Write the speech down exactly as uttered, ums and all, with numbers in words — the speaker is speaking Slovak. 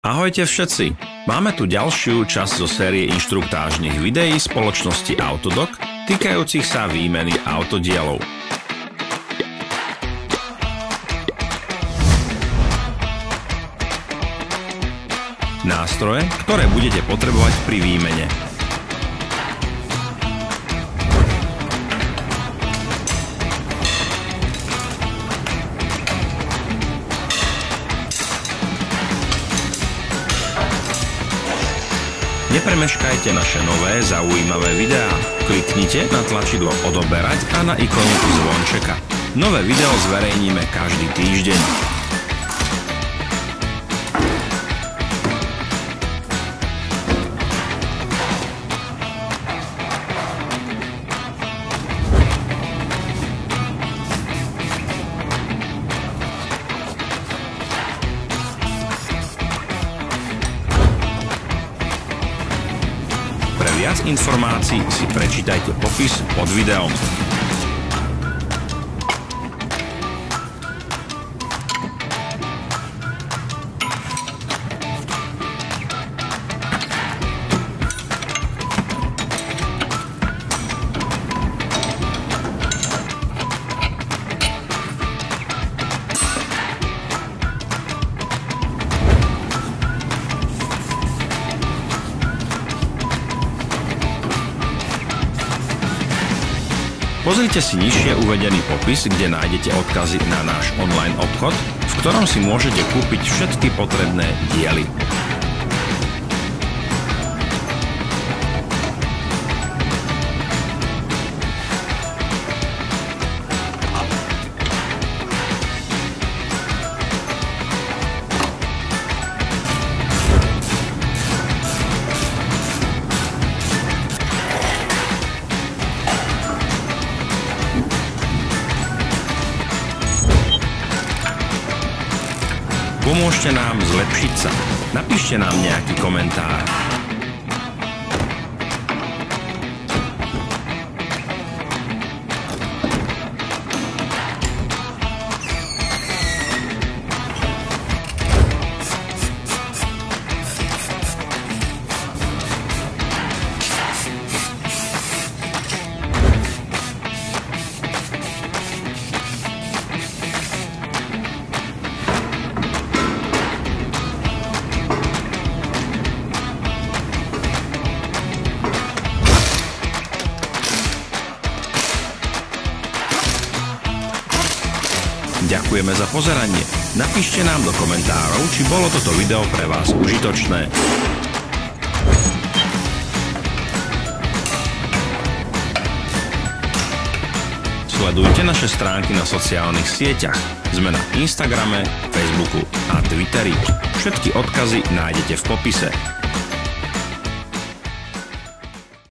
Ahojte všetci! Máme tu ďalšiu časť zo série inštruktážnych videí spoločnosti Autodoc týkajúcich sa výmeny autodielov. Nástroje, ktoré budete potrebovať pri výmene. Nepremeškajte naše nové zaujímavé videá. Kliknite na tlačidlo odoberať a na ikonku zvončeka. Nové video zverejníme každý týždeň. Pre viac informácií si prečítajte popis pod videom. Pozrite si nižšie uvedený popis, kde nájdete odkazy na náš online obchod, v ktorom si môžete kúpiť všetky potrebné diely. Pomôžte nám zlepšiť sa. Napíšte nám nejaký komentár. Ďakujeme za pozeranie. Napíšte nám do komentárov, či bolo toto video pre vás užitočné. Sledujte naše stránky na sociálnych sieťach. Sme na Instagrame, Facebooku a Twitteri. Všetky odkazy nájdete v popise.